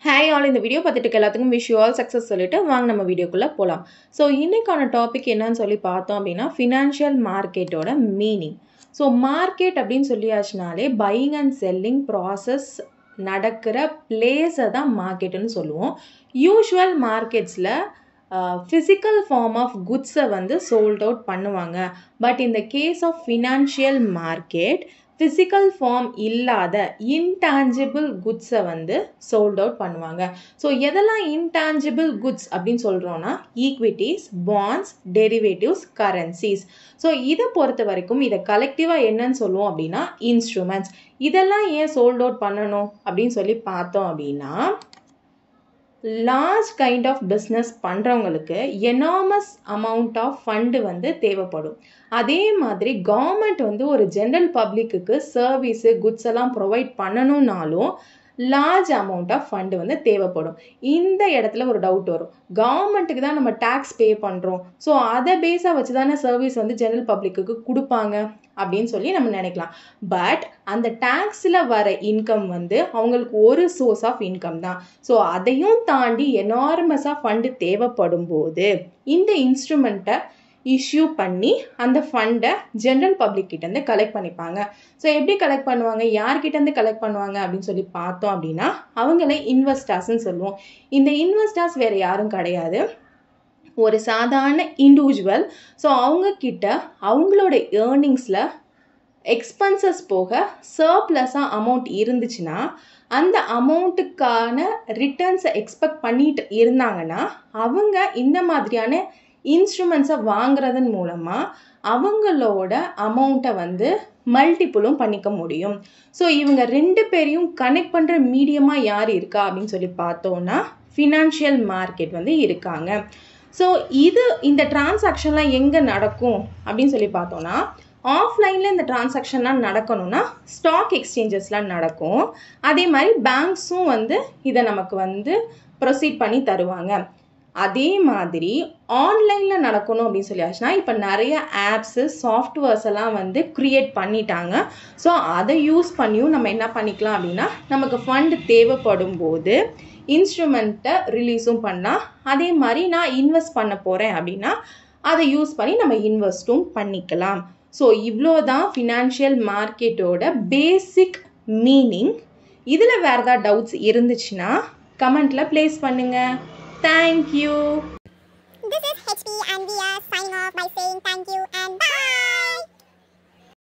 Hi all, இந்த video பார்த்துட்டு இருக்க எல்லாத்துக்கும் விஷ் யூ ஆல் சக்ஸஸ் சொல்லிட்டு வாங்க நம்ம வீடியோக்குள்ளே போகலாம். ஸோ இன்னைக்கான டாபிக் என்னன்னு சொல்லி பார்த்தோம் அப்படின்னா ஃபினான்ஷியல் மார்க்கெட்டோட மீனிங். ஸோ மார்க்கெட் அப்படின்னு சொல்லியாச்சுனாலே பையிங் அண்ட் செல்லிங் ப்ராசஸ் நடக்கிற பிளேஸை தான் மார்க்கெட்டுன்னு சொல்லுவோம். யூஷுவல் மார்க்கெட்ஸில் ஃபிசிக்கல் ஃபார்ம் ஆஃப் குட்ஸை வந்து சோல்ட் அவுட் பண்ணுவாங்க. பட் இந்த case of financial market physical form இல்லாத இன்டான்ஜிபிள் குட்ஸை வந்து சோல்ட் அவுட் பண்ணுவாங்க. ஸோ எதெல்லாம் இன்டான்ஜிபிள் குட்ஸ் அப்படின்னு சொல்கிறோன்னா equities, bonds, derivatives, currencies. So இதை பொறுத்த வரைக்கும் இதை கலெக்டிவாக என்னன்னு சொல்லுவோம் அப்படின்னா இன்ஸ்ட்ருமெண்ட்ஸ். இதெல்லாம் ஏன் சோல்ட் அவுட் பண்ணணும் அப்படின்னு சொல்லி பார்த்தோம் அப்படின்னா லார்ஜ் கைண்ட் ஆஃப் பிஸ்னஸ் பண்ணுறவங்களுக்கு எனாமஸ் அமௌண்ட் ஆஃப் ஃபண்டு வந்து தேவைப்படும். அதே மாதிரி கவர்மெண்ட் வந்து ஒரு ஜென்ரல் பப்ளிக்கு சர்வீஸு குட்ஸ் எல்லாம் ப்ரொவைட் பண்ணணும்னாலும் லார்ஜ் அமௌண்ட் ஆஃப் ஃபண்டு வந்து தேவைப்படும். இந்த இடத்துல ஒரு டவுட் வரும், கவர்மெண்ட்டுக்கு தான் நம்ம டேக்ஸ் பே பண்ணுறோம், ஸோ அதை பேஸாக வச்சு தானே சர்வீஸ் வந்து ஜென்ரல் பப்ளிக்கு கொடுப்பாங்க அப்படின்னு சொல்லி நம்ம நினைக்கலாம். பட் அந்த டேக்ஸில் வர இன்கம் வந்து அவங்களுக்கு ஒரு சோர்ஸ் ஆஃப் இன்கம் தான். ஸோ அதையும் தாண்டி எனார்மஸாக ஃபண்டு தேவைப்படும் போது இந்த இன்ஸ்ட்ருமெண்ட்டை இஷ்யூ பண்ணி அந்த ஃபண்டை ஜென்ரல் பப்ளிக் கிட்டேருந்து கலெக்ட் பண்ணிப்பாங்க. ஸோ எப்படி கலெக்ட் பண்ணுவாங்க, யார்கிட்டேருந்து கலெக்ட் பண்ணுவாங்க அப்படின்னு சொல்லி பார்த்தோம் அப்படின்னா அவங்களே இன்வெஸ்டர்ஸ்ன்னு சொல்லுவோம். இந்த இன்வெஸ்டர்ஸ் வேறு யாரும் கிடையாது, ஒரு சாதாரண இண்டிவிஜுவல். ஸோ அவங்கக்கிட்ட அவங்களோட ஏர்னிங்ஸில் எக்ஸ்பென்சஸ் போக சர்ப்ளஸாக அமௌண்ட் இருந்துச்சுன்னா அந்த அமௌண்ட்டுக்கான ரிட்டர்ன்ஸை எக்ஸ்பெக்ட் பண்ணிட்டு இருந்தாங்கன்னா அவங்க இந்த மாதிரியான இன்ஸ்ட்ருமெண்ட்ஸை வாங்குறதன் மூலமாக அவங்களோட அமௌண்ட்டை வந்து மல்டிப்புளும் பண்ணிக்க முடியும். ஸோ இவங்க ரெண்டு பேரையும் கனெக்ட் பண்ணுற மீடியமாக யார் இருக்கா அப்படின்னு சொல்லி பார்த்தோன்னா ஃபினான்ஷியல் மார்க்கெட் வந்து இருக்காங்க. ஸோ இந்த டிரான்சாக்ஷன்லாம் எங்கே நடக்கும் அப்படின்னு சொல்லி பார்த்தோன்னா ஆஃப்லைனில் இந்த டிரான்சாக்ஷன்லாம் நடக்கணும்னா ஸ்டாக் எக்ஸ்சேஞ்சஸ்லாம் நடக்கும். அதே மாதிரி பேங்க்ஸும் வந்து இதை நமக்கு வந்து ப்ரொசீட் பண்ணி தருவாங்க. அதே மாதிரி ஆன்லைனில் நடக்கணும் அப்படின்னு சொல்லியாச்சுன்னா இப்போ நிறைய ஆப்ஸு சாஃப்ட்வேர்ஸ் எல்லாம் வந்து க்ரியேட் பண்ணிட்டாங்க. ஸோ அதை யூஸ் பண்ணியும் நம்ம என்ன பண்ணிக்கலாம் அப்படின்னா நமக்கு ஃபண்டு தேவைப்படும் போது இன்ஸ்ட்ருமெண்ட்டை ரிலீஸும் பண்ணலாம். அதே மாதிரி நான் இன்வெஸ்ட் பண்ண போகிறேன் அப்படின்னா அதை யூஸ் பண்ணி நம்ம இன்வெஸ்ட்டும் பண்ணிக்கலாம். ஸோ இவ்வளோதான் ஃபினான்ஷியல் மார்க்கெட்டோட பேசிக் மீனிங். இதில் வேறு ஏதாவது டவுட்ஸ் இருந்துச்சுன்னா கமெண்ட்டில் ப்ளேஸ் பண்ணுங்கள். Thank you. This is HP